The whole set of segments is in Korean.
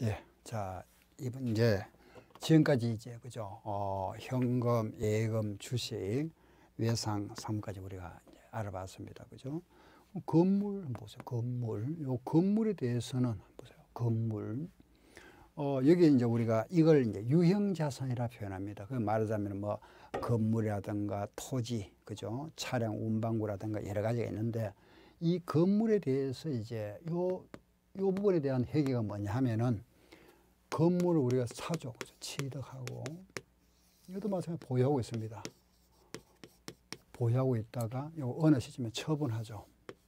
예, 자, 이번 이제 지금까지 이제 그죠? 현금, 예금, 주식, 외상, 상품까지 우리가 이제 알아봤습니다, 그죠? 건물 한번 보세요. 건물, 요 건물에 대해서는 보세요. 건물. 여기 이제 우리가 이걸 이제 유형 자산이라 표현합니다. 그 말하자면 뭐 건물이라든가 토지, 그죠? 차량 운반구라든가 여러 가지가 있는데 이 건물에 대해서 이제 요 부분에 대한 회계가 뭐냐 하면은 건물을 우리가 사죠. 그죠? 취득하고 이것도 마찬가지로 보유하고 있습니다. 보유하고 있다가 요 어느 시점에 처분하죠.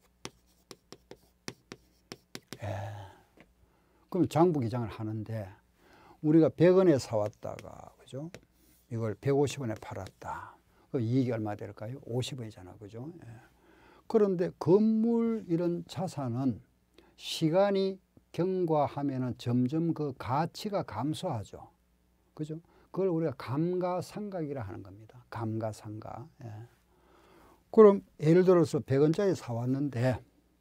예. 그럼 장부기장을 하는데 우리가 100원에 사왔다가 그죠? 이걸 150원에 팔았다. 그 이익이 얼마 될까요? 50원이잖아. 그죠? 예. 그런데 건물 이런 자산은 시간이 경과하면은 점점 그 가치가 감소하죠. 그죠? 그걸 우리가 감가상각이라 하는 겁니다. 감가상각. 예. 그럼 예를 들어서 100원짜리 사왔는데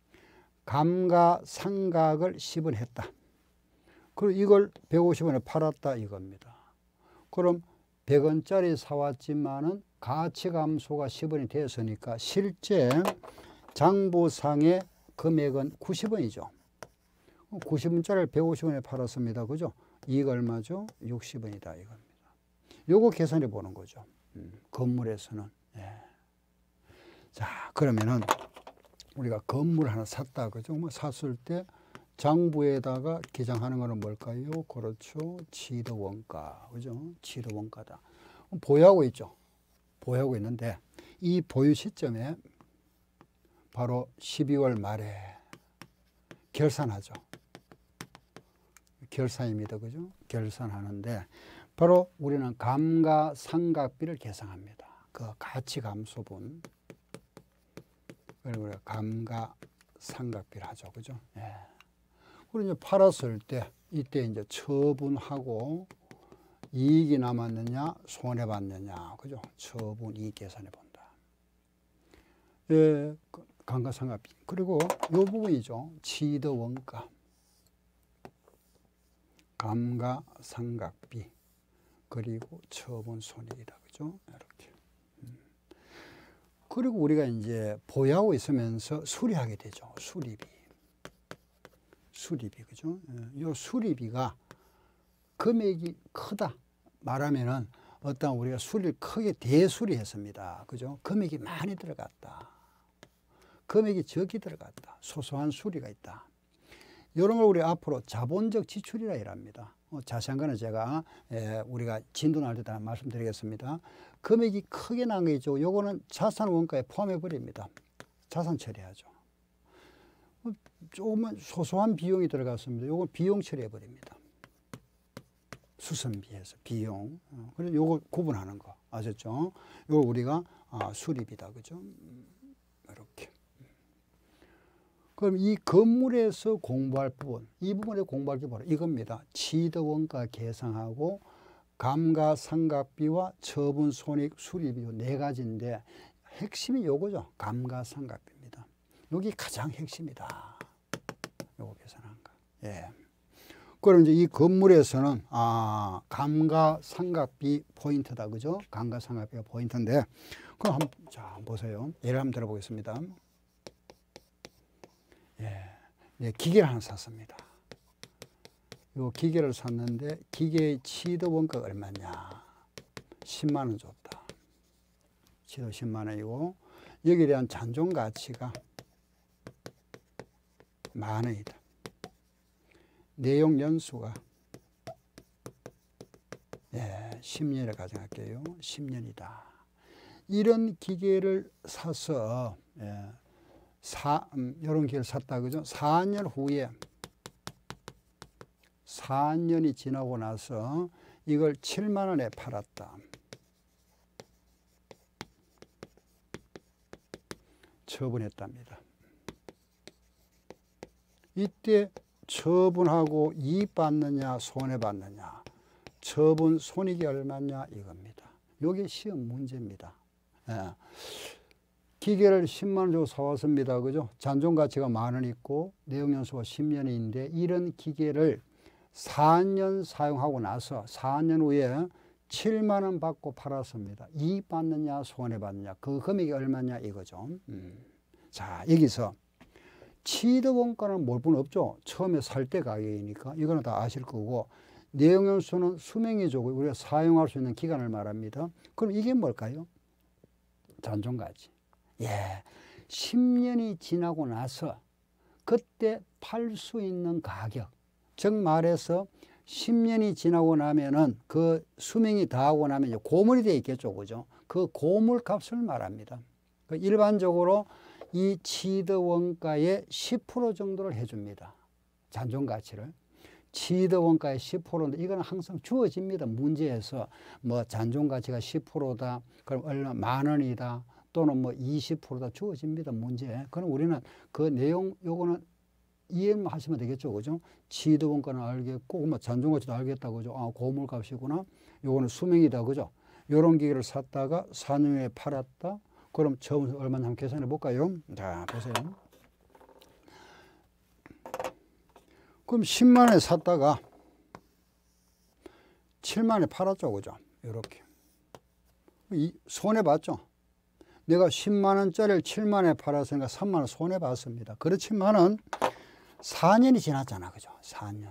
감가상각을 10원 했다. 그리고 이걸 150원에 팔았다 이겁니다. 그럼 100원짜리 사왔지만은 가치 감소가 10원이 됐으니까 실제 장부상의 금액은 90원이죠. 90원짜리를 150원에 팔았습니다. 그죠? 이익 얼마죠? 60원이다 이겁니다. 요거 계산해 보는 거죠. 건물에서는. 예. 자, 그러면은 우리가 건물 하나 샀다. 그죠? 뭐 샀을 때 장부에다가 기장하는 거는 뭘까요? 그렇죠. 취득원가. 그죠? 취득원가다. 보유하고 있죠. 보유하고 있는데 이 보유 시점에 바로 12월 말에 결산하죠. 결산입니다. 그죠? 결산하는데 바로 우리는 감가상각비를 계산합니다. 그 가치 감소분. 그리고 우리가 감가상각비를 하죠. 그죠? 예. 그리고 이제 팔았을 때 이때 이제 처분하고 이익이 남았느냐, 손해봤느냐. 그죠? 처분 이익 계산해 본다. 예. 감가상각비. 그리고 이 부분이죠. 취득원가. 감가상각비. 그리고 처분 손익이다. 그죠? 이렇게. 그리고 우리가 이제 보유하고 있으면서 수리하게 되죠. 수리비. 수리비. 그죠? 이 수리비가 금액이 크다. 말하면은 어떤 우리가 수리를 크게 대수리했습니다. 그죠? 금액이 많이 들어갔다. 금액이 적게 들어갔다. 소소한 수리가 있다. 이런 걸 우리 앞으로 자본적 지출이라 이랍니다. 자세한 거는 제가 우리가 진도 나올 때 말씀드리겠습니다. 금액이 크게 난 게 있죠. 요거는 자산 원가에 포함해 버립니다. 자산 처리하죠. 조금만 소소한 비용이 들어갔습니다. 요거 비용 처리해 버립니다. 수선비에서 비용. 그래서 요거 구분하는 거 아셨죠? 요거 우리가 수리비다. 그죠? 이렇게. 그럼 이 건물에서 공부할 부분, 이 부분에 공부할 게 바로 이겁니다. 취득원가 계상하고 감가상각비와 처분손익 수리비 네 가지인데 핵심이 요거죠. 감가상각비입니다. 여기 가장 핵심이다. 요거 계산한 거. 예. 그럼 이제 이 건물에서는 감가상각비 포인트다. 그죠? 감가상각비가 포인트인데 그럼 한번 보세요. 예를 한번 들어보겠습니다. 예, 기계를 하나 샀습니다. 요 기계를 샀는데 기계의 취득원가가 얼마냐? 10만 원 줬다. 취득 10만 원이고 여기에 대한 잔존 가치가 만 원이다. 내용 연수가 10년을 가정할게요. 10년이다. 이런 기계를 사서 이런 기계를 샀다. 그죠? 4년 후에 4년이 지나고 나서 이걸 7만 원에 팔았다. 처분했답니다. 이때 처분하고 이익 받느냐 손해 받느냐 처분 손익이 얼마냐 이겁니다. 이게 시험 문제입니다. 기계를 10만 원 주고 사왔습니다. 그죠? 잔존 가치가 만 원 있고 내용 연수가 10년인데 이런 기계를 4년 사용하고 나서 4년 후에 7만 원 받고 팔았습니다. 이익 받느냐 손해 받느냐 그 금액이 얼마냐 이거죠. 자 여기서 취득원가는 몰 분 없죠. 처음에 살 때 가격이니까 이거는 다 아실 거고 내용연수는 수명이죠. 우리가 사용할 수 있는 기간을 말합니다. 그럼 이게 뭘까요? 잔존가치. 예, 10년이 지나고 나서 그때 팔 수 있는 가격, 즉 말해서 10년이 지나고 나면은 그 수명이 다하고 나면 이제 고물이 되어 있겠죠, 그죠? 그 고물 값을 말합니다. 일반적으로 이 취득원가의 10% 정도를 해줍니다. 잔존가치를. 취득원가의 10%인데 이건 항상 주어집니다. 문제에서 뭐 잔존가치가 10%다. 그럼 얼마 만 원이다. 또는 뭐 20%다 주어집니다. 문제. 그럼 우리는 그 내용 요거는 이해만 하시면 되겠죠. 그죠? 취득원가는 알겠고 뭐 잔존가치도 알겠다. 그죠? 아, 고물값이구나. 요거는 수명이다. 그죠? 요런 기계를 샀다가 4년 후에 팔았다. 그럼 처음 얼마나 한번 계산해 볼까요? 자, 보세요. 그럼 10만 원에 샀다가 7만 원에 팔았죠. 그죠? 이렇게. 손해봤죠? 내가 10만 원짜리를 7만 원에 팔았으니까 3만 원 손해봤습니다. 그렇지만은 4년이 지났잖아. 그죠? 4년.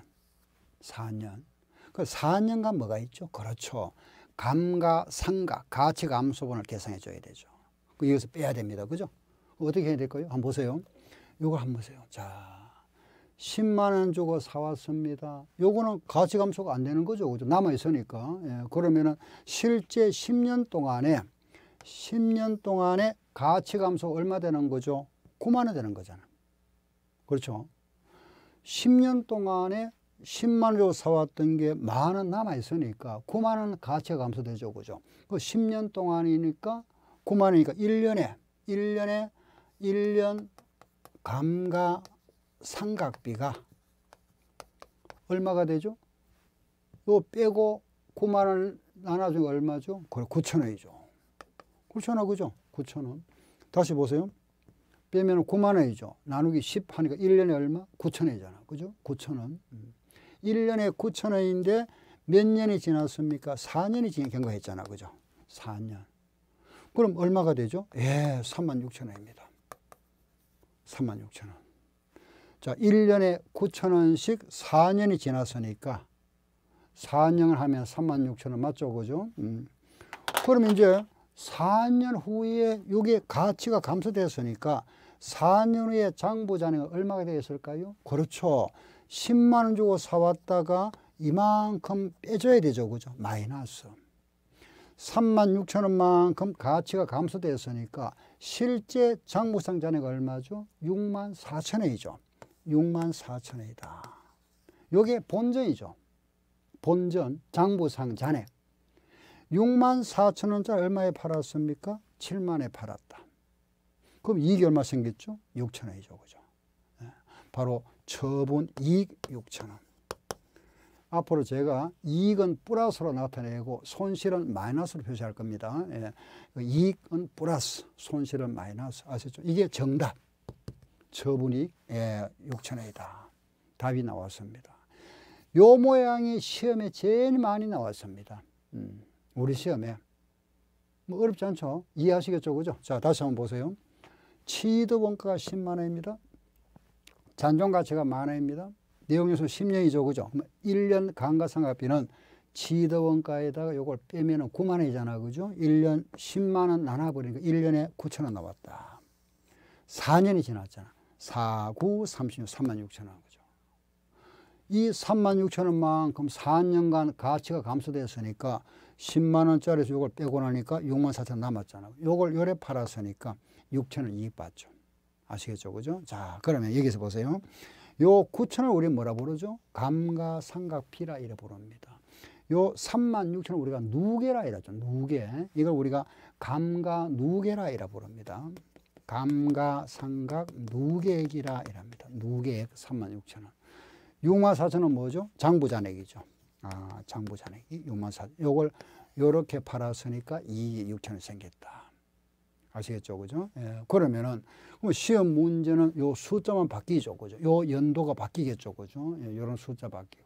그 4년간 뭐가 있죠? 그렇죠. 감가상각, 가치감소분을 계산해 줘야 되죠. 여기서 빼야 됩니다. 그죠? 어떻게 해야 될까요? 한번 보세요. 요거 한번 보세요. 자, 10만 원 주고 사왔습니다. 요거는 가치감소가 안 되는 거죠. 그죠? 남아있으니까. 예, 그러면은 실제 10년 동안에 가치감소가 얼마 되는 거죠? 9만 원 되는 거잖아요. 그렇죠? 10년 동안에 10만 원 주고 사왔던 게 만 원 남아있으니까 9만 원 가치가 감소되죠. 그죠? 그 10년 동안이니까 9만 원이니까 1년 감가상각비가 얼마가 되죠? 요 빼고 9만 원 나눠주면 얼마죠? 그래 9천 원이죠. 9천 원 그죠? 9천 원. 다시 보세요. 빼면 9만 원이죠. 나누기 10 하니까 1년에 얼마? 9천 원이잖아. 그죠? 9천 원. 1년에 9천 원인데 몇 년이 지났습니까? 4년이 경과했잖아. 그죠? 4년. 그럼 얼마가 되죠? 예, 36,000원입니다. 36,000원. 자, 1년에 9,000원씩 4년이 지났으니까 4년을 하면 36,000원 맞죠? 그죠? 그럼 이제 4년 후에 이게 가치가 감소됐으니까 4년 후에 장부잔액은 얼마가 되었을까요? 그렇죠. 10만 원 주고 사왔다가 이만큼 빼줘야 되죠. 그죠? 마이너스. 36,000원만큼 가치가 감소됐으니까 실제 장부상 잔액이 얼마죠? 64,000원이죠. 64,000원이다. 이게 본전이죠. 본전, 장부상 잔액. 64,000원짜리 얼마에 팔았습니까? 7만 원에 팔았다. 그럼 이익이 얼마 생겼죠? 6,000원이죠. 그죠? 바로 처분 이익 6,000원. 앞으로 제가 이익은 플러스로 나타내고 손실은 마이너스로 표시할 겁니다. 예. 이익은 플러스, 손실은 마이너스. 아시죠? 이게 정답. 처분이익 6,000원이다. 답이 나왔습니다. 요 모양이 시험에 제일 많이 나왔습니다. 우리 시험에. 뭐 어렵지 않죠? 이해하시겠죠? 그죠? 자, 다시 한번 보세요. 취득원가가 10만 원입니다. 잔존가치가 만 원입니다. 내용연수 10년이죠. 그죠? 1년 감가상각비는 취득원가에다가 요걸 빼면은 9만 원이잖아. 그죠? 1년 10만 원 나눠버리니까 1년에 9천 원 나왔다. 4년이 지났잖아. 4, 9, 36, 36,000원. 그죠? 이 36,000원만큼 4년간 가치가 감소됐으니까 10만 원짜리에서 요걸 빼고 나니까 64,000원 남았잖아. 요걸 요래 팔았으니까 6,000원 이익 받죠. 아시겠죠? 그죠? 자, 그러면 여기서 보세요. 요 9,000원 우리 뭐라 부르죠? 감가상각비라 이래 부릅니다. 요 36,000원 우리가 누계라 이러죠. 누계. 이걸 우리가 감가누계라 이래 부릅니다. 감가상각 누계액이라 이랍니다. 누계액 36,000원. 64,000원 뭐죠? 장부잔액이죠. 아, 장부잔액이 64,000원. 요걸 요렇게 팔았으니까 이익이 6,000원 생겼다. 아시겠죠? 그죠? 예, 그러면은, 시험 문제는 요 숫자만 바뀌죠. 그죠? 요 연도가 바뀌겠죠. 그죠? 예, 요런 숫자 바뀌고.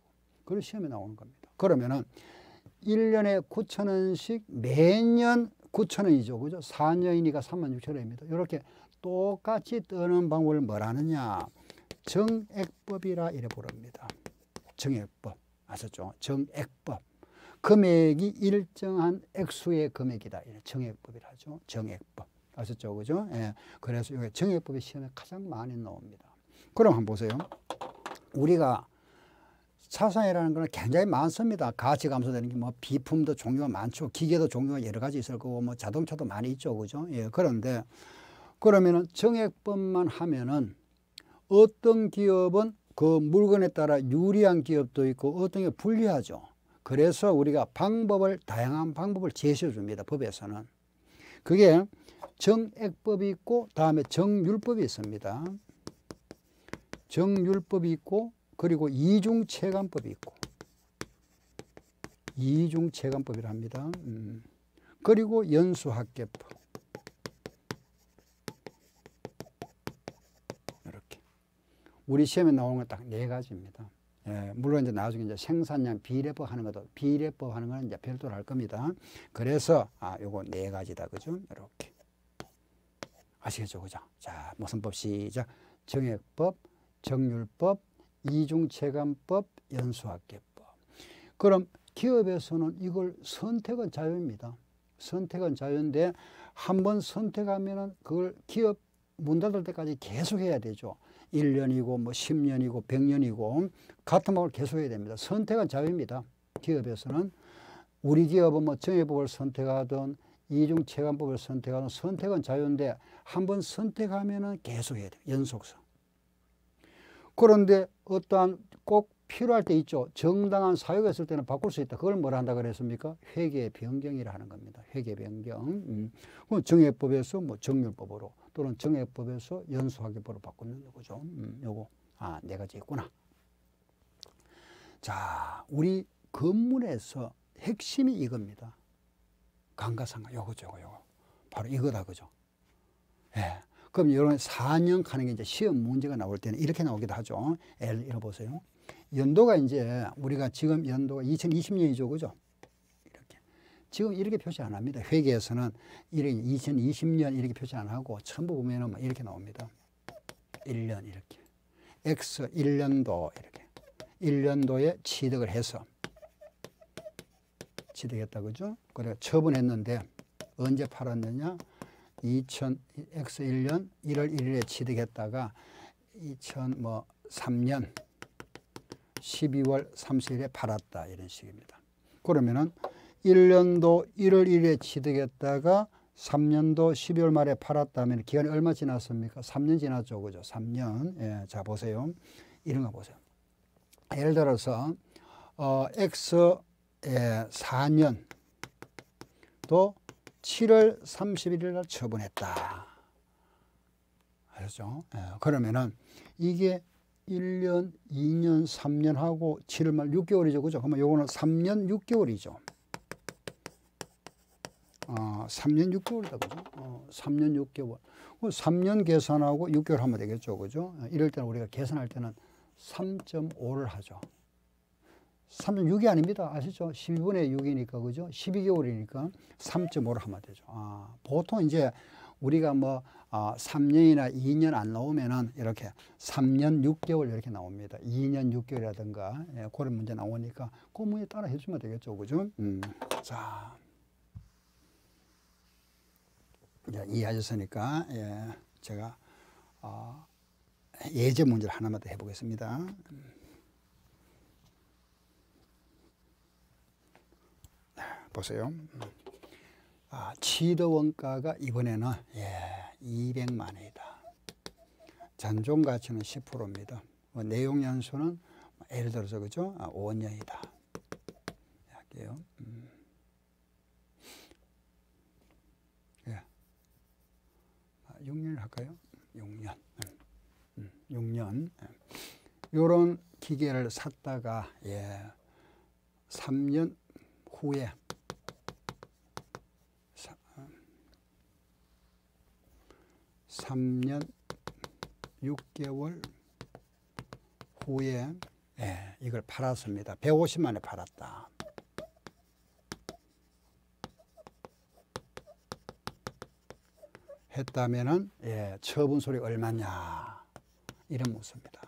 그런 시험에 나오는 겁니다. 그러면은 1년에 9,000원씩 매년 9,000원이죠. 그죠? 4년이니까 36,000원입니다. 이렇게 똑같이 뜨는 방법을 뭐라느냐? 정액법이라 이래 부릅니다. 정액법. 아셨죠? 정액법. 금액이 일정한 액수의 금액이다. 정액법이라 하죠. 정액법. 아셨죠? 그죠? 예. 그래서 이게 정액법이 시험에 가장 많이 나옵니다. 그럼 한번 보세요. 우리가 차상이라는 것은 굉장히 많습니다. 가치 감소되는 게 뭐 비품도 종류가 많죠. 기계도 종류가 여러 가지 있을 거고 뭐 자동차도 많이 있죠. 그죠? 예. 그런데 그러면은 정액법만 하면은 어떤 기업은 그 물건에 따라 유리한 기업도 있고 어떤 게 불리하죠. 그래서 우리가 다양한 방법을 제시해 줍니다. 법에서는. 그게 정액법이 있고 다음에 정률법이 있습니다. 정률법이 있고 그리고 이중체감법이 있고 이중체감법이라 합니다. 그리고 연수합계법. 이렇게 우리 시험에 나오는 건 딱 4가지입니다. 예, 물론 이제 나중에 이제 생산량 비례법 하는 것도 비례법 하는 거는 이제 별도로 할 겁니다. 그래서 요거 4가지다. 그죠? 이렇게 아시겠죠? 그죠? 자, 모선법 시작. 정액법, 정률법, 이중체감법, 연수합계법. 그럼 기업에서는 이걸 선택은 자유입니다. 선택은 자유인데 한번 선택하면은 그걸 기업 문 닫을 때까지 계속 해야 되죠. 1년이고 뭐 10년이고 100년이고 같은 방법을 계속 해야 됩니다. 선택은 자유입니다. 기업에서는. 우리 기업은 뭐 정액법을 선택하든 이중체감법을 선택하든 선택은 자유인데 한번 선택하면은 계속 해야 돼요. 연속성. 그런데 어떠한 꼭 필요할 때 있죠. 정당한 사유가 있을 때는 바꿀 수 있다. 그걸 뭐라 한다 그랬습니까? 회계 변경이라 하는 겁니다. 회계 변경. 정액법에서 뭐 정률법으로 또는 정액법에서 연수합계법으로 바꾸는 거죠. 요거 4가지 있구나. 자, 우리 건물에서 핵심이 이겁니다. 감가상각 요거죠, 요거. 바로 이거다, 그죠? 예. 그럼 이런 4년 가는 게 이제 시험 문제가 나올 때는 이렇게 나오기도 하죠. 예를 들어 보세요. 연도가 이제 우리가 지금 연도가 2020년이죠, 그죠? 이렇게 지금 이렇게 표시 안 합니다. 회계에서는 이렇게 2020년 이렇게 표시 안 하고 전부 보면은 이렇게 나옵니다. 1년 이렇게 X 1년도 이렇게 1년도에 취득을 해서 취득했다, 그죠? 그래 처분했는데 언제 팔았느냐? X1년 1월 1일에 취득했다가 2003년 12월 30일에 팔았다, 이런 식입니다. 그러면은 1년도 1월 1일에 취득했다가 3년도 12월 말에 팔았다면 기간이 얼마 지났습니까? 3년 지났죠, 그죠? 3년. 예, 자 보세요. 이런 거 보세요. 예를 들어서 X 4년 또 7월 31일 날 처분했다. 알았죠? 예, 그러면은 이게 1년, 2년, 3년 하고 7월 말 6개월이죠. 그죠? 그러면 요거는 3년 6개월이죠. 3년 6개월이다. 그죠? 3년 6개월. 3년 계산하고 6개월 하면 되겠죠. 그죠? 이럴 때는 우리가 계산할 때는 3.5를 하죠. 3년 6이 아닙니다. 아시죠? 12분의 6이니까, 그죠? 12개월이니까 3.5를 하면 되죠. 보통 이제 우리가 뭐 3년이나 2년 안 나오면은 이렇게 3년 6개월 이렇게 나옵니다. 2년 6개월이라든가 예, 그런 문제 나오니까 그 문제 따라 해주면 되겠죠. 그죠? 자. 이제 이해하셨으니까 예, 제가 예제 문제를 하나만 더 해보겠습니다. 보세요. 취득 원가가 이번에는 200만 원이다. 잔존 가치는 10%입니다. 내용 연수는 예를 들어서 그죠? 5년이다. 할게요. 6년 할까요? 6년. 6년. 요런 기계를 샀다가 3년 후에 3년 6개월 후에 예, 이걸 팔았습니다. 150만에 팔았다. 했다면은 예, 처분 소리 얼마냐 이런 묻습니다.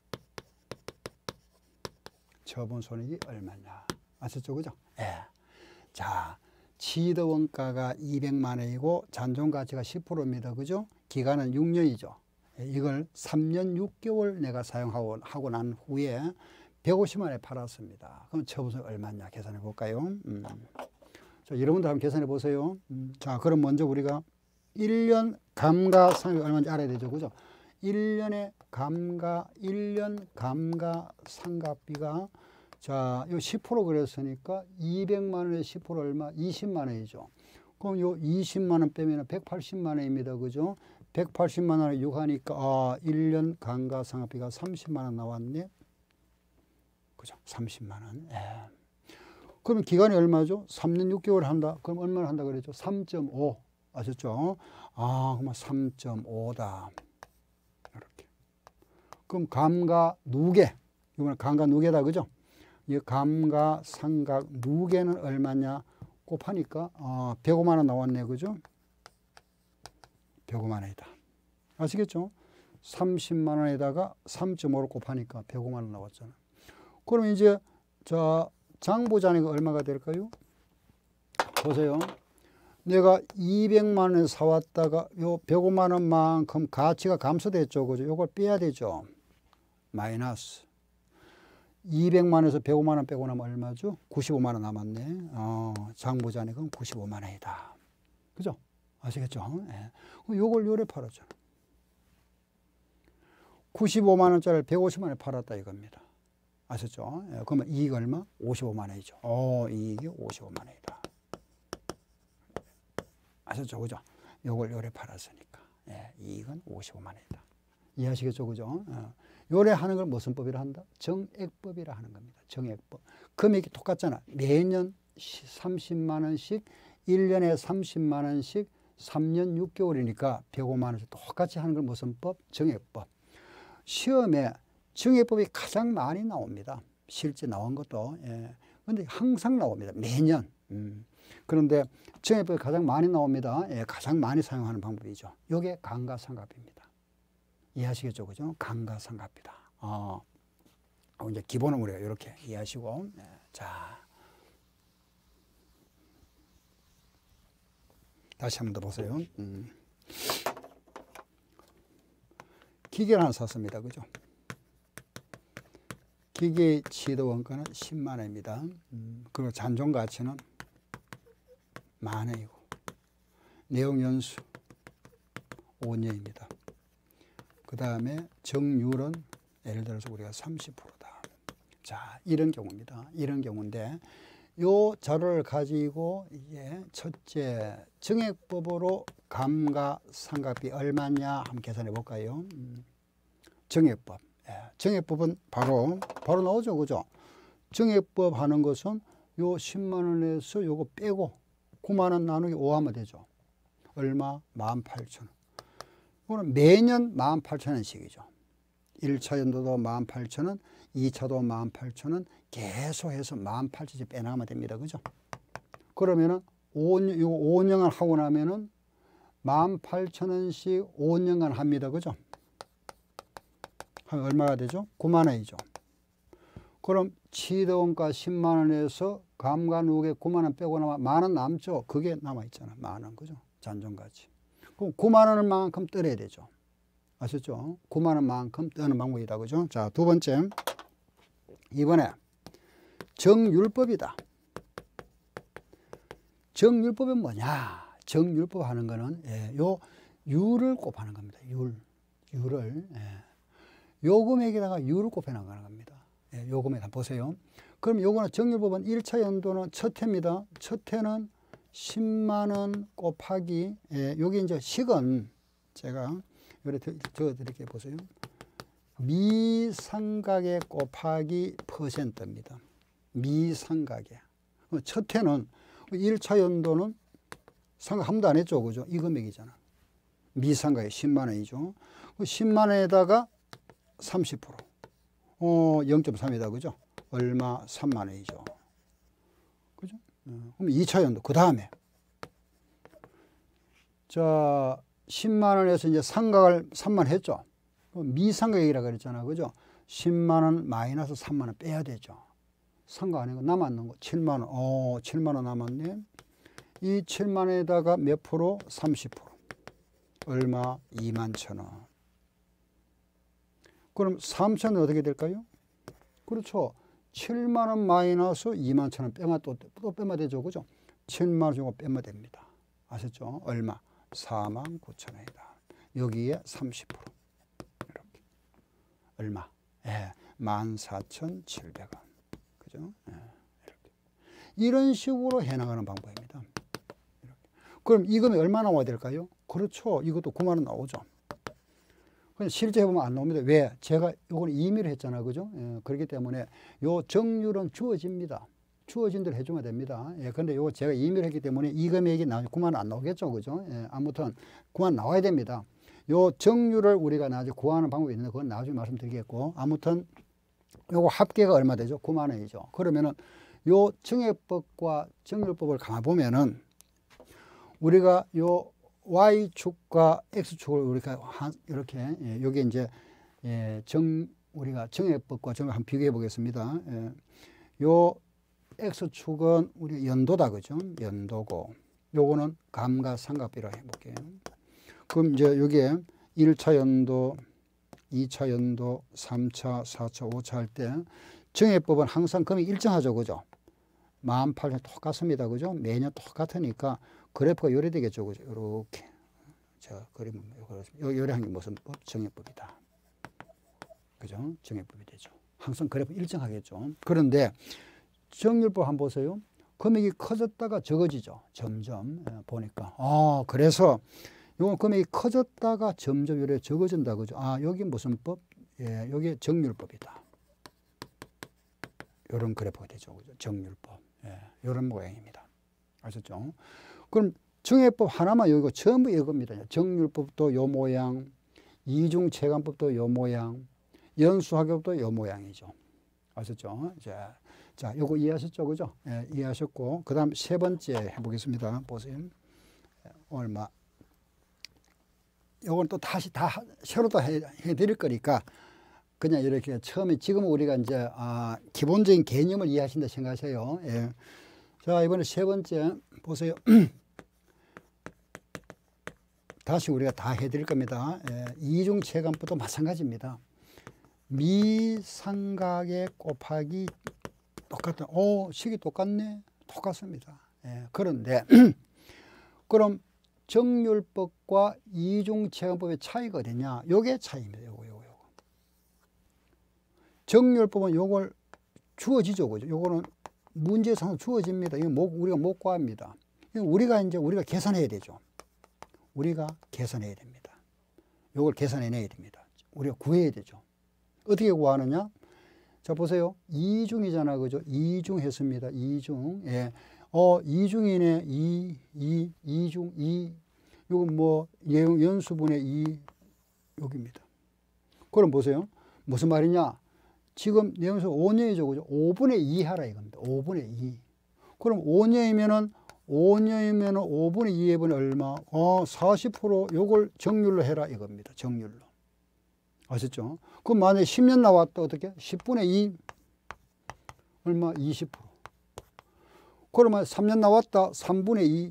처분 손익이 얼마냐 아셨죠, 그죠? 예. 자, 취득 원가가 200만 원이고 잔존 가치가 10%입니다, 그죠? 기간은 6년이죠. 이걸 3년 6개월 내가 사용하고 난 후에 150만 원에 팔았습니다. 그럼 처분 손익 얼마냐 계산해 볼까요? 자, 여러분들 한번 계산해 보세요. 자, 그럼 먼저 우리가 1년 감가상각이 얼마인지 알아야 되죠, 그죠? 1년 감가상각비가 자, 요 10% 그랬으니까 200만 원에 10% 얼마? 20만 원이죠. 그럼 요 20만 원 빼면 180만 원입니다, 그죠? 180만 원을 6 하니까 1년 감가상각비가 30만 원 나왔네, 그죠? 30만 원. 예. 그러면 기간이 얼마죠? 3년 6개월 한다. 그럼 얼마나 한다 그랬죠? 3.5. 아셨죠? 그러면 3.5다. 이렇게. 그럼 감가 누계. 이거는 감가 누계다, 그죠? 이 감가상각 누계는 얼마냐? 곱하니까 105만 원 나왔네, 그죠? 105만 원이다. 아시겠죠? 30만 원에다가 3.5를 곱하니까 105만 원 나왔잖아. 그럼 이제 자, 장부잔액이 얼마가 될까요? 보세요. 내가 200만 원 사왔다가 요 105만 원만큼 가치가 감소됐죠, 그죠? 요걸 빼야 되죠. 마이너스 200만 원에서 105만 원 빼고 나면 얼마죠? 95만 원 남았네. 장부잔액은 95만 원이다. 그죠? 아시겠죠? 예. 요걸 요래 팔았잖아. 95만 원짜리를 150만 원에 팔았다 이겁니다. 아셨죠? 예. 그러면 이익 얼마? 55만 원이죠. 이익이 55만 원이다. 아셨죠? 그죠? 요걸 요래 팔았으니까. 예. 이익은 55만 원이다. 이해하시겠죠? 그죠? 요래 하는 걸 무슨 법이라 한다? 정액법이라 하는 겁니다. 정액법. 금액이 똑같잖아. 매년 30만 원씩 1년에 30만 원씩 3년 6개월이니까 105만 원씩 똑같이 하는 걸 무슨 법? 정액법. 시험에 정액법이 가장 많이 나옵니다. 실제 나온 것도. 예. 근데 항상 나옵니다. 매년. 그런데 정액법이 가장 많이 나옵니다. 예. 가장 많이 사용하는 방법이죠. 이게 감가상각비입니다. 이해하시겠죠? 그죠? 감가상각비다. 이제 기본은 우리가 이렇게 이해하시고. 예. 자. 다시 한 번 더 보세요. 기계를 하나 샀습니다. 그죠? 기계 취득 원가는 10만 원입니다. 그리고 잔존 가치는 만 원이고, 내용 연수 5년입니다. 그 다음에 정률은 예를 들어서 우리가 30%다. 자, 이런 경우입니다. 이런 경우인데, 요 자료를 가지고 이게 첫째 정액법으로 감가상각비 얼마냐 한번 계산해 볼까요? 정액법. 예, 정액법은 바로 나오죠, 그죠? 정액법 하는 것은 요 10만 원에서 요거 빼고 9만 원 나누기 5 하면 되죠. 얼마? 18,000원. 이거는 매년 18,000원씩이죠. 1차 연도도 18,000원, 2차도 18,000원, 계속해서 18,000원씩 빼나가면 됩니다. 그죠? 그러면은 5년간 하고 나면은 18,000원씩 5년간 합니다. 그죠? 하면 얼마가 되죠? 9만 원이죠. 그럼 취득원가 10만 원에서 감가누계 9만 원 빼고 나면 만 원 남죠? 그게 남아있잖아. 만 원. 그죠? 잔존가치. 그럼 9만 원만큼 떨어야 되죠. 아셨죠? 9만 원만큼 떠는 방법이다. 그죠? 자, 두 번째. 이번에 정율법이다. 정율법은 뭐냐? 정율법 하는 거는 요 율을 곱하는 겁니다. 율을. 요 금액에다가 율을 곱해 나가는 겁니다. 요 금액 한번 보세요. 그럼 요거는 정율법은 1차 연도는 첫 해입니다. 첫 해는 10만 원 곱하기 여기 이제 식은 제가 이렇게 적어드릴게요. 보세요. 미상각에 곱하기 퍼센트입니다. 미상각에. 첫 해는 1차 연도는 상각 한 번도 안 했죠. 그죠? 이 금액이잖아. 미상각에 10만 원이죠. 10만 원에다가 30%. 0.3이다. 그죠? 얼마? 3만 원이죠. 그죠? 그럼 2차 연도. 그 다음에. 자, 10만 원에서 이제 상각을 3만 했죠. 미상각이라고 그랬잖아. 그죠? 10만 원 마이너스 3만 원 빼야 되죠. 상각 아니고 남았는 거 7만 원. 7만 원 남았네. 이 7만 원에다가 몇 프로? 30%. 얼마? 2만 1,000원. 그럼 3,000원 어떻게 될까요? 그렇죠. 7만 원 마이너스 2만 1,000원 빼면 또 빼면 되죠. 그죠? 7만 원 주고 빼면 됩니다. 아셨죠? 얼마? 4만 9천 원이다. 여기에 30%. 이렇게. 얼마? 14,700원. 그죠? 이렇게. 이런 식으로 해나가는 방법입니다. 이렇게. 그럼 이금이 얼마 나와야 될까요? 그렇죠. 이것도 9만 원 나오죠. 실제 해보면 안 나옵니다. 왜? 제가 이걸 임의로 했잖아. 그죠? 그렇기 때문에 요 정률은 주어집니다. 주어진 대로 해주면 됩니다. 근데 요거 제가 임의로 했기 때문에 이 금액이 9만 원 안 나오겠죠. 그죠? 아무튼 9만 원 나와야 됩니다. 요 정률을 우리가 나중에 구하는 방법이 있는데 그건 나중에 말씀드리겠고, 아무튼 요거 합계가 얼마 되죠? 9만 원이죠. 그러면은 요 정액법과 정률법을 가보면은 우리가 요 Y축과 X축을 우리가 이렇게, 여기 이제, 우리가 정액법과 정액 한번 비교해 보겠습니다. 요 X축은 우리 연도다. 그죠? 연도고, 요거는 감가상각비라고 해볼게요. 그럼 이제 여기에 1차 연도, 2차 연도, 3차, 4차, 5차 할 때 정액법은 항상 금액이 일정하죠. 그죠? 18,000원 똑같습니다. 그죠? 매년 똑같으니까 그래프가 요래되겠죠. 그죠? 이렇게. 제가 그림, 요래한 게 무슨 법? 정액법이다. 그죠? 정액법이 되죠. 항상 그래프 일정하겠죠. 그런데 정률법 한번 보세요. 금액이 커졌다가 적어지죠. 점점. 보니까. 그래서 요건 금액이 커졌다가 점점 요래 적어진다. 그죠? 여기 무슨 법? 여기 정률법이다. 요런 그래프가 되죠. 그죠? 정률법. 요런 모양입니다. 아셨죠? 그럼 정액법 하나만 여기고 전부 이겁니다. 정률법도 요 모양, 이중체감법도 요 모양, 연수학업도 요 모양이죠. 아셨죠? 자, 요거 이해하셨죠? 그죠? 이해하셨고, 그 다음 세 번째 해보겠습니다. 보세요. 얼마. 요건 또 다시 새로 다 해드릴 거니까, 그냥 이렇게 처음에, 지금 우리가 이제, 기본적인 개념을 이해하신다 생각하세요. 자, 이번에 세 번째, 보세요. 다시 우리가 다 해드릴 겁니다. 이중체감법도 마찬가지입니다. 미상각의 곱하기 똑같다. 식이 똑같네. 똑같습니다. 그런데 그럼 정률법과 이중체감법의 차이가 어디냐? 요게 차이입니다. 요거. 정률법은 요걸 주어지죠. 그죠? 요거는 문제상 주어집니다. 이거 우리가 못 구합니다. 우리가 계산해야 되죠. 우리가 계산해야 됩니다. 요걸 계산해내야 됩니다. 우리가 구해야 되죠. 어떻게 구하느냐? 자, 보세요. 이중이잖아. 그죠? 이중했습니다. 이중. 이중이네. 이중. 요건 뭐, 연수분의 2, 여기입니다. 그럼 보세요. 무슨 말이냐? 지금 내용에서 5년이죠. 그죠? 5분의 2 하라 이겁니다. 5분의 2. 그럼 5년이면은 5분의 2의 분이 얼마? 40% 요걸 정률로 해라 이겁니다. 정률로. 아셨죠? 그럼 만약에 10년 나왔다 어떻게? 10분의 2 얼마? 20%. 그러면 3년 나왔다 3분의 2.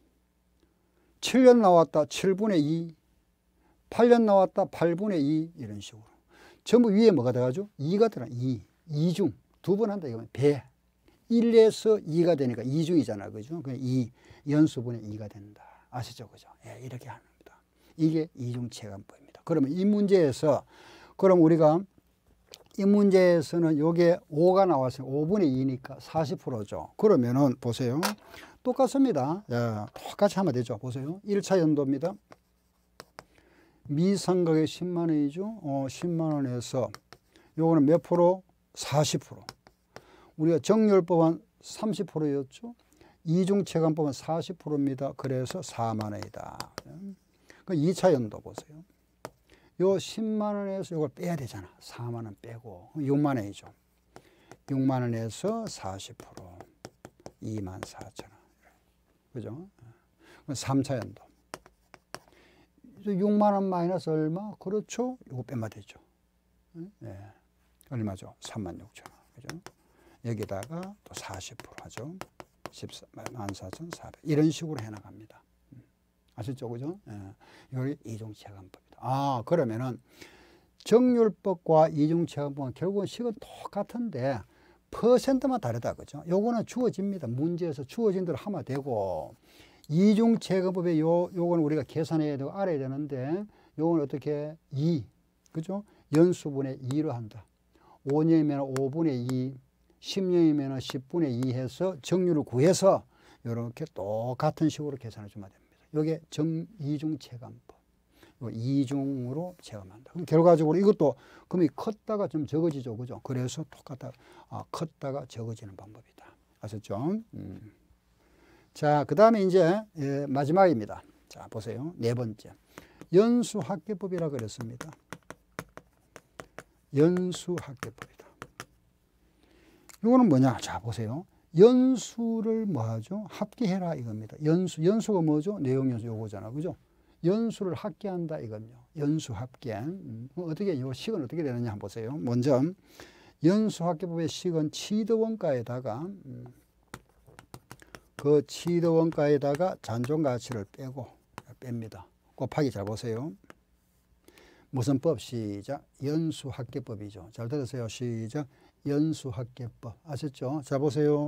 7년 나왔다 7분의 2. 8년 나왔다 8분의 2 이런 식으로. 전부 위에 뭐가 들어가죠? 2가 들어가. 2중. 두 번 한다 이거면 배. 1에서 2가 되니까 2중이잖아. 그죠? 그냥 2, 연수분의 2가 된다. 아시죠? 그죠? 이렇게 하는 겁니다. 이게 이중체감법입니다. 그러면 이 문제에서, 그럼 우리가 이 문제에서는 요게 5가 나왔어요. 5분의 2니까 40%죠. 그러면은 보세요. 똑같습니다. 똑같이 하면 되죠. 보세요. 1차 연도입니다. 미상각의 10만 원이죠. 10만 원에서 요거는 몇 프로? 40%. 우리가 정률법은 30%였죠. 이중체감법은 40%입니다. 그래서 4만 원이다. 2차 연도 보세요. 요 10만 원에서 이걸 빼야 되잖아. 4만 원 빼고 6만 원이죠. 6만 원에서 40% 2만 4천 원. 그죠? 3차 연도. 6만 원 마이너스 얼마? 그렇죠? 이거 빼면 되죠. 네. 얼마죠? 3만 6천 원. 그죠? 여기다가 또 40% 하죠. 14,400. 이런 식으로 해나갑니다. 아셨죠? 그죠? 예. 이게 이중체감법이다. 아, 그러면은 정률법과 이중체감법은 결국은 식은 똑같은데 퍼센트만 다르다. 그죠? 요거는 주어집니다. 문제에서 주어진 대로 하면 되고, 이중체감법에 요거는 우리가 계산해야 되고 알아야 되는데, 요거는 어떻게 2. 그죠? 연수분의 2로 한다. 5년이면 5분의 2, 10년이면 10분의 2 해서 정률을 구해서 이렇게 똑같은 식으로 계산해 주면 됩니다. 이게 이중체감법. 이중으로 체감한다. 그럼 결과적으로 이것도 금이 컸다가 좀 적어지죠. 그죠? 그래서 똑같다. 컸다가 적어지는 방법이다. 아셨죠? 자, 그 다음에 이제 마지막입니다. 자, 보세요. 네 번째. 연수합계법이라고 그랬습니다. 연수합계법이다. 이거는 뭐냐? 자, 보세요. 연수를 뭐 하죠? 합계해라 이겁니다. 연수가 뭐죠? 내용연수 요거잖아. 그죠? 연수를 합계한다 이건요. 연수합계. 어떻게, 요 식은 어떻게 되느냐 한번 보세요. 먼저, 연수합계법의 식은 치드원가에다가, 그 치드원가에다가 잔존가치를 뺍니다. 곱하기 잘 보세요. 무슨 법? 시작. 연수합계법이죠. 잘 들으세요. 시작. 연수합계법. 아셨죠? 자, 보세요.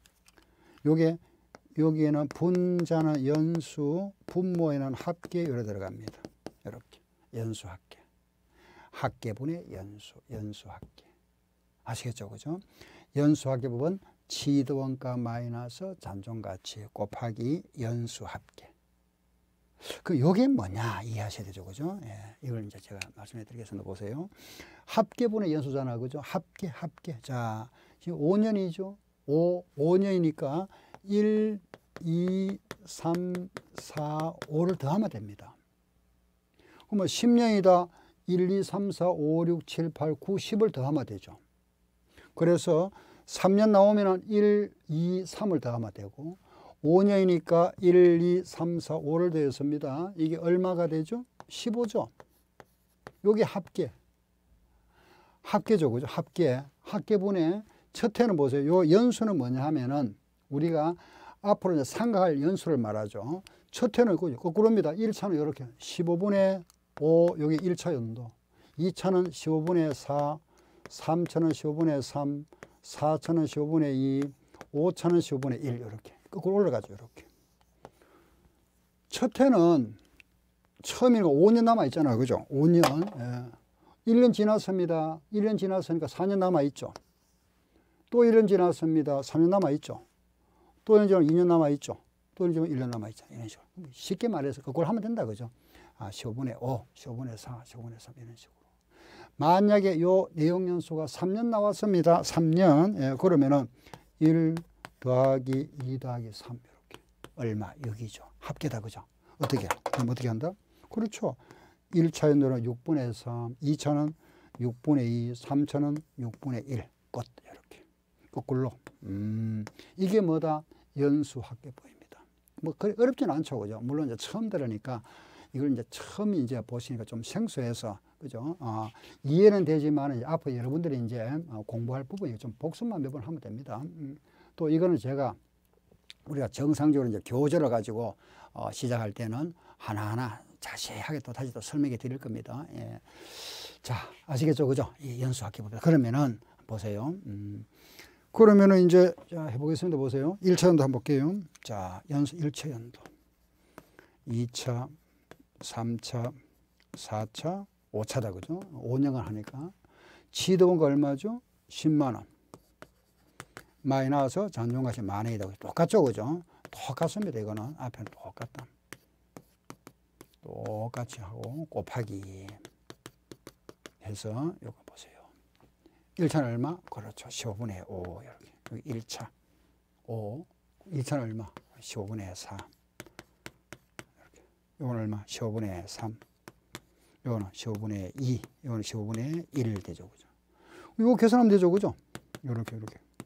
여기에는 분자는 연수, 분모에는 합계, 이렇게 들어갑니다. 이렇게. 연수합계. 합계분의 연수합계. 아시겠죠? 그죠? 연수합계법은 치드원가 마이너스 잔존가치 곱하기 연수합계. 요게 뭐냐 이해하셔야 되죠. 그죠? 예, 이걸 이제 제가 말씀해 드리겠습니다. 보세요. 합계분의 연수잖아. 그죠? 합계. 자, 지금 5년이죠. 5년이니까 1, 2, 3, 4, 5를 더하면 됩니다. 그러면 10년이다. 1, 2, 3, 4, 5, 6, 7, 8, 9, 10을 더하면 되죠. 그래서 3년 나오면 1, 2, 3을 더하면 되고, 5년이니까 1, 2, 3, 4, 5를 더했습니다. 이게 얼마가 되죠? 15죠. 요게 합계죠. 그죠? 합계분의 첫 해는 보세요. 요 연수는 뭐냐 하면은 우리가 앞으로 이제 상각할 연수를 말하죠. 첫 해는 거꾸로입니다. 1차는 이렇게 15분의 5, 여기 1차 연도. 2차는 15분의 4, 3차는 15분의 3, 4차는 15분의 2, 5차는 15분의 1 이렇게. 거꾸로 올라가죠. 이렇게. 첫 해는 처음이니까 5년 남아있잖아요. 그죠? 5년. 예. 1년 지났습니다. 1년 지났으니까 4년 남아있죠. 또 1년 지났습니다. 3년 남아있죠. 또 1년 지나면 2년 남아있죠. 또 1년 지나면 1년 남아있죠. 이런 식으로. 쉽게 말해서 그걸 하면 된다. 그죠? 15분의 5, 15분의 4, 15분의 3 이런 식으로. 만약에 요 내용연수가 3년 나왔습니다. 3년. 예, 그러면은 1 더하기 2 더하기 3 이렇게. 얼마? 6이죠. 합계다. 그죠? 그럼 어떻게 한다? 그렇죠. 1차 연도는 6분의 3, 2차는 6분의 2, 3차는 6분의 1. 끝. 이렇게. 거꾸로. 이게 뭐다? 연수합계법입니다. 뭐, 어렵지는 않죠. 그죠? 물론 이제 처음 들으니까 이걸 이제 처음 이제 보시니까 좀 생소해서, 그죠? 이해는 되지만 이제 앞으로 여러분들이 이제 공부할 부분이 좀 복습만 몇 번 하면 됩니다. 또 이거는 제가 우리가 정상적으로 이제 교재를 가지고 시작할 때는 하나하나 자세하게 또 다시 또 설명해 드릴 겁니다. 예. 자, 아시겠죠? 그죠? 이 연수합계법. 그러면은 보세요. 그러면은 이제 자, 해보겠습니다. 보세요. 1차 연도 한번 볼게요. 자, 연수 1차 연도. 2차, 3차, 4차, 5차다. 그죠? 5년을 하니까. 치드원가 얼마죠? 10만 원. 마이너스 잔존가치 만 원이다. 똑같죠? 그죠? 똑같습니다. 이거는 앞에는 똑같다. 똑같이 하고 곱하기 해서 이거 보세요. 1차는 얼마? 그렇죠. 15분의 5 이렇게. 여기 1차 5. 2차는 얼마? 15분의 4. 이렇게. 이건 얼마? 15분의 3. 요거는 15분의 2, 요거는 15분의 1 되죠. 그죠? 이거 계산하면 되죠. 그죠? 요렇게.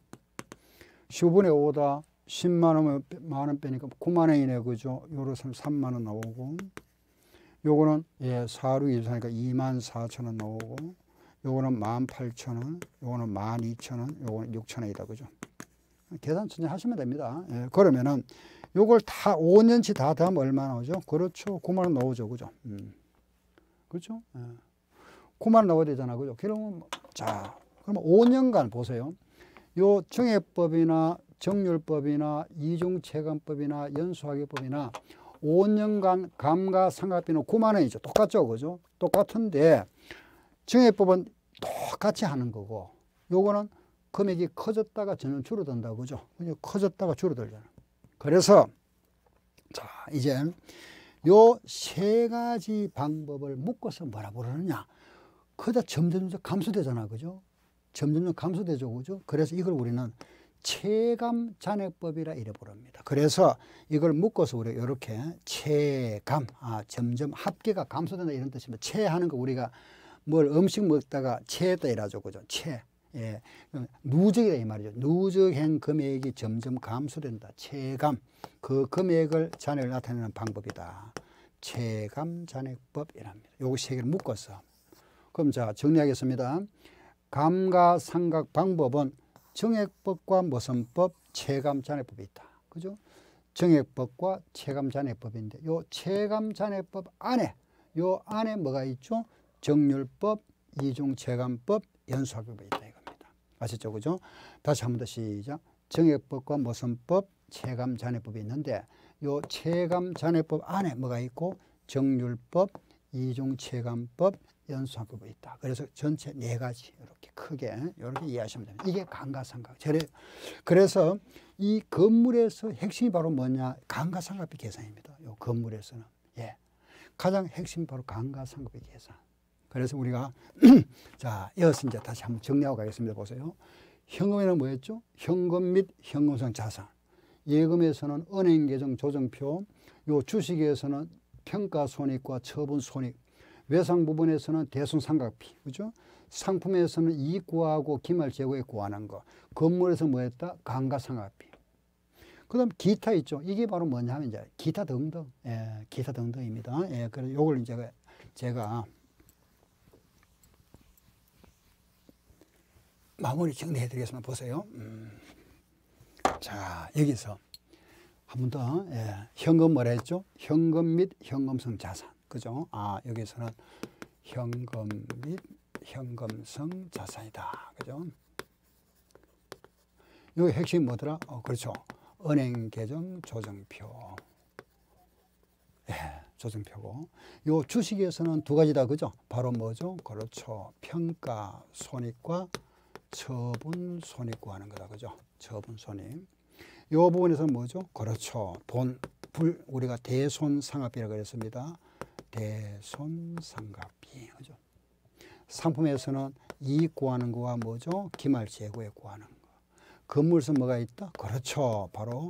15분의 5다. 10만 원 빼니까 9만 원이네. 그죠? 요로서는 3만 원 나오고, 요거는 4, 6, 24니까 2만 4천 원 나오고, 요거는 18,000원, 요거는 12,000원, 요거는 6,000원이다. 그죠? 계산 천천히 하시면 됩니다. 그러면은 요걸 다 5년치 다 더하면 얼마 나오죠? 그렇죠. 9만 원 나오죠. 그죠? 그렇죠? 9만 원 나와야 되잖아. 그죠? 그러면 자, 그러면 5년간 보세요. 요 정액법이나 정률법이나 이중체감법이나 연수학위법이나 5년간 감가상각비는 9만 원이죠. 똑같죠. 그죠? 똑같은데 정액법은 똑같이 하는 거고, 요거는 금액이 커졌다가 전혀 줄어든다. 그죠? 커졌다가 줄어들잖아. 그래서 자, 이제 요 세 가지 방법을 묶어서 뭐라 부르느냐? 그다 점점 감소되잖아. 그죠? 점점 감소되죠. 그죠? 그래서 이걸 우리는 체감 잔액법이라 이래 부릅니다. 그래서 이걸 묶어서 우리가 이렇게 체감, 점점 합계가 감소된다 이런 뜻입니다. 체하는 거 우리가 뭘 음식 먹다가 체했다 이라죠. 그죠? 체. 예. 누적이다 이 말이죠. 누적행 금액이 점점 감소된다. 체감. 그 금액을 잔액을 나타내는 방법이다. 체감 잔액법이랍니다. 요거 세 개를 묶어서. 그럼 자, 정리하겠습니다. 감가상각 방법은 정액법과 모선법, 체감잔액법이 있다. 그죠? 정액법과 체감잔액법인데, 요 체감잔액법 안에, 요 안에 뭐가 있죠? 정률법, 이중체감법, 연수학법이 있다 이겁니다. 아셨죠? 그죠? 다시 한 번 더 시작. 정액법과 모선법, 체감잔액법이 있는데, 요 체감잔액법 안에 뭐가 있고, 정률법, 이중체감법, 연수학법이 있다. 그래서 전체 네 가지 이렇게 크게 이렇게 이해하시면 됩니다. 이게 감가상각. 그래서 이 건물에서 핵심이 바로 뭐냐? 감가상각비 계산입니다. 이 건물에서는 가장 핵심이 바로 감가상각비 계산. 그래서 우리가 자, 이어서 이제 다시 한번 정리하고 가겠습니다. 보세요. 현금에는 뭐였죠? 현금 및 현금성 자산. 예금에서는 은행계정 조정표. 요 주식에서는 평가손익과 처분손익. 외상 부분에서는 대손상각비, 그죠? 상품에서는 이익 구하고 기말 재고에 구하는 거. 건물에서 뭐 했다? 감가상각비. 그 다음 기타 있죠. 이게 바로 뭐냐 하면 이제 기타 등등. 기타 등등입니다. 그래서 요걸 이제 제가 마무리 정리해 드리겠습니다. 보세요. 자, 여기서 한 번 더. 현금 뭐라 했죠? 현금 및 현금성 자산. 그죠? 여기서는 현금 및 현금성 자산이다. 그죠? 여기 핵심이 뭐더라? 그렇죠. 은행 계정 조정표. 조정표고. 요 주식에서는 두 가지다. 그죠? 바로 뭐죠? 그렇죠. 평가 손익과 처분 손익 구하는 거다. 그죠? 처분 손익. 요 부분에서는 뭐죠? 그렇죠. 우리가 대손상각비라고 그랬습니다. 대손상각비. 그죠? 상품에서는 이익 구하는 거와 뭐죠? 기말 재고에 구하는 거. 건물에서 뭐가 있다? 그렇죠. 바로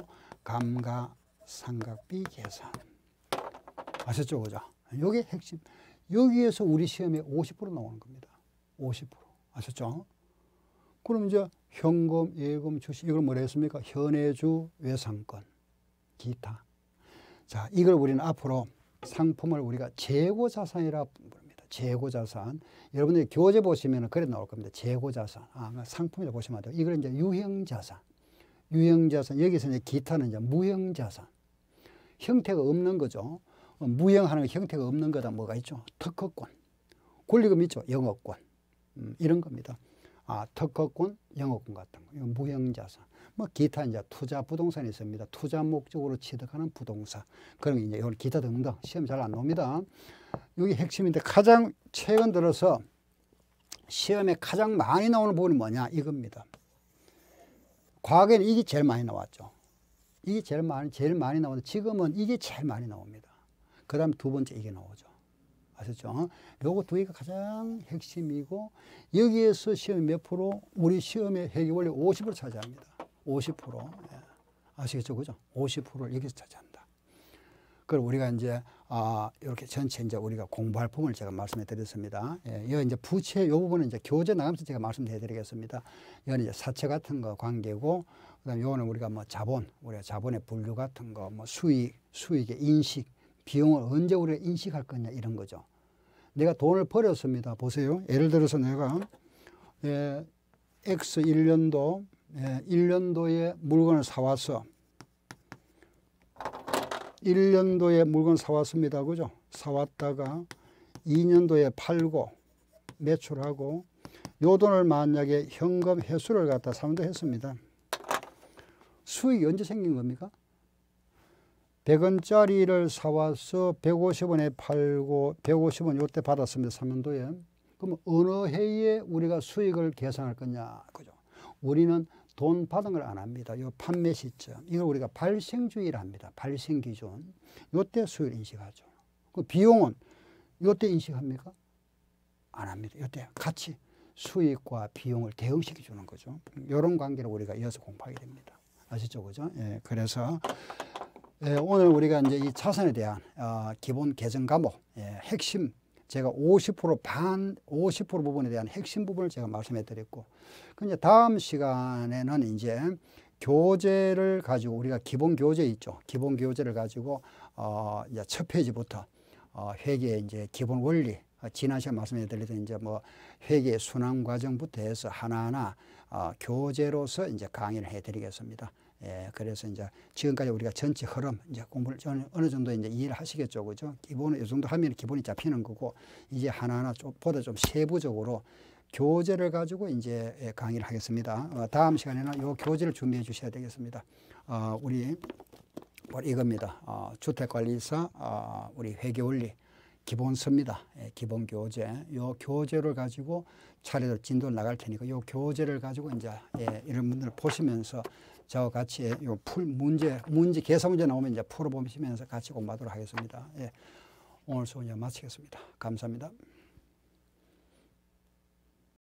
감가상각비 계산. 아셨죠? 그죠? 요게 핵심. 여기에서 우리 시험에 50% 나오는 겁니다. 50%. 아셨죠? 그럼 이제 현금, 예금, 주식 이걸 뭐라 했습니까? 현해주, 외상권, 기타. 자, 이걸 우리는 앞으로 상품을 우리가 재고자산이라 부릅니다. 재고자산. 여러분들이 교재 보시면 그래 나올 겁니다. 재고자산. 상품이라 보시면 돼요. 이걸 이제 유형자산. 유형자산. 여기서 이제 기타는 이제 무형자산. 형태가 없는 거죠. 무형하는 거 형태가 없는 거다. 뭐가 있죠? 특허권. 권리금 있죠? 영업권. 이런 겁니다. 특허권, 영업권 같은 거. 이건 무형자산. 뭐 기타 이제 투자 부동산이 있습니다. 투자 목적으로 취득하는 부동산. 그런 게 이제 이걸 기타 등등 시험 잘 안 나옵니다. 여기 핵심인데 가장 최근 들어서 시험에 가장 많이 나오는 부분이 뭐냐 이겁니다. 과거에는 이게 제일 많이 나왔죠. 이게 제일 많이 나오는데 지금은 이게 제일 많이 나옵니다. 그 다음 두 번째 이게 나오죠. 아셨죠? 요거 두 개가 가장 핵심이고 여기에서 시험이 몇 프로? 우리 시험의 회계 원리 50% 차지합니다. 50%. 아시겠죠? 그죠? 50%를 여기서 차지한다. 그걸 우리가 이제 이렇게 전체 이제 우리가 공부할 부분을 제가 말씀해 드렸습니다. 예, 이 이제 부채 요 부분은 이제 교재 나가면서 제가 말씀해 드리겠습니다. 이건 이제 사채 같은 거 관계고, 그다음 요거는 우리가 뭐 자본, 우리가 자본의 분류 같은 거, 뭐 수익의 인식, 비용을 언제 우리가 인식할 거냐 이런 거죠. 내가 돈을 버렸습니다. 보세요. 예를 들어서 내가 X 1년도 1년도에 물건을 사와서 1년도에 물건 사왔습니다. 그죠? 사왔다가 2년도에 팔고 매출하고 요 돈을 만약에 현금 회수를 갖다 상환했습니다. 수익이 언제 생긴 겁니까? 100원짜리를 사와서 150원에 팔고 150원 요때 받았습니다. 3년도에. 그럼 어느 해에 우리가 수익을 계산할 거냐? 그죠? 우리는 돈 받은 걸 안 합니다. 요 판매 시점. 이걸 우리가 발생주의를 합니다. 발생 기준. 요때 수익을 인식하죠. 그 비용은 요때 인식합니까? 안 합니다. 요때 같이 수익과 비용을 대응시켜 주는 거죠. 이런 관계를 우리가 이어서 공부하게 됩니다. 아시죠? 그죠? 예, 그래서 오늘 우리가 이제 이 자산에 대한 기본 계정 과목 핵심 제가 50% 부분에 대한 핵심 부분을 제가 말씀해 드렸고, 이제 다음 시간에는 이제 교재를 가지고 우리가 기본 교재 있죠. 기본 교재를 가지고 이제 첫 페이지부터 회계의 이제 기본 원리, 지난 시간 말씀해 드렸던 이제 뭐 회계의 순환 과정부터 해서 하나하나 교재로서 이제 강의를 해 드리겠습니다. 예, 그래서 이제 지금까지 우리가 전체 흐름 이제 공부를 어느 정도 이제 이해를 하시겠죠, 그죠? 기본은 이 정도 하면 기본이 잡히는 거고, 이제 하나하나 보다 좀 세부적으로 교재를 가지고 이제 강의를 하겠습니다. 다음 시간에는 이 교재를 준비해 주셔야 되겠습니다. 우리 이겁니다. 주택관리사 우리 회계원리 기본서입니다. 기본 교재. 이 교재를 가지고 차례대로 진도를 나갈 테니까 이 교재를 가지고 이제 이런 분들 보시면서 저와 같이 요 문제 계산 문제 나오면 이제 풀어보시면서 같이 공부하도록 하겠습니다. 오늘 수업 마치겠습니다. 감사합니다.